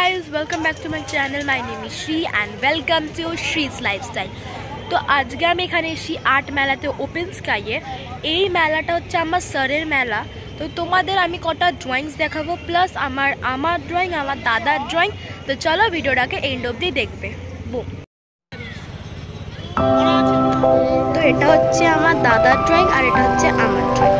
guys, welcome back to my channel. My name is Shri and welcome to Shri's Lifestyle. तो आज के আমি এখানে এসেছি আর্ট মেলাতে ওপেন স্কাইয়ে। এই মেলাটা হচ্ছে আমার স্যারের মেলা। তো তোমাদের আমি কটা ড্রয়িংস দেখাবো প্লাস আমার ড্রয়িং আমার দাদার ড্রয়িং। তো চলো ভিডিওটাকে এন্ড অবধি দেখবে। তো এটা হচ্ছে আমার দাদার ড্রয়িং আর এটা হচ্ছে আমার drawing.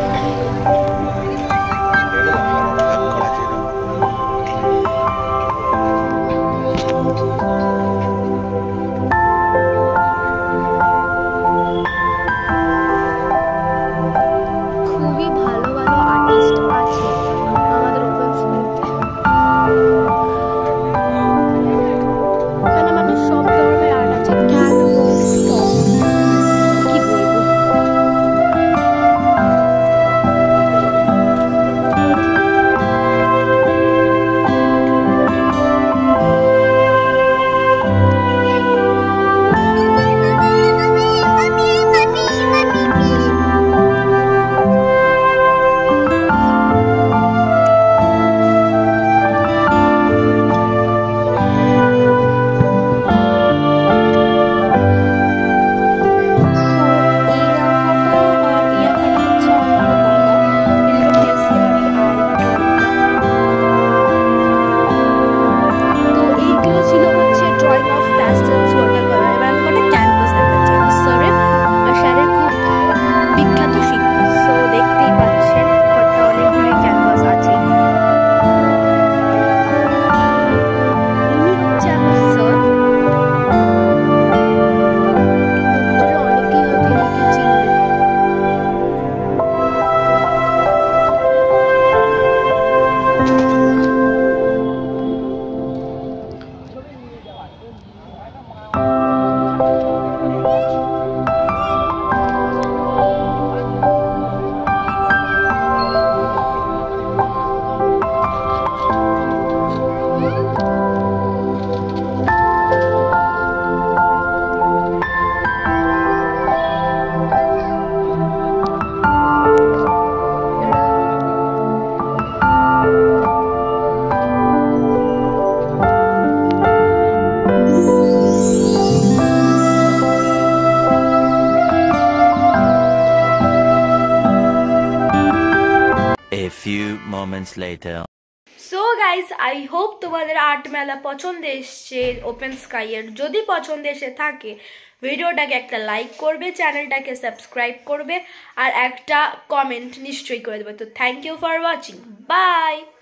A few moments later. So guys, I hope তোমাদের আর্ট মেলা পছন্দ এসেছে ওপেন স্কাই এর। যদি পছন্দ এসে থাকে ভিডিওটাকে একটা লাইক করবে, চ্যানেলটাকে সাবস্ক্রাইব করবে আর একটা কমেন্ট নিশ্চয়ই করে দেবে। তো thank you for watching, by.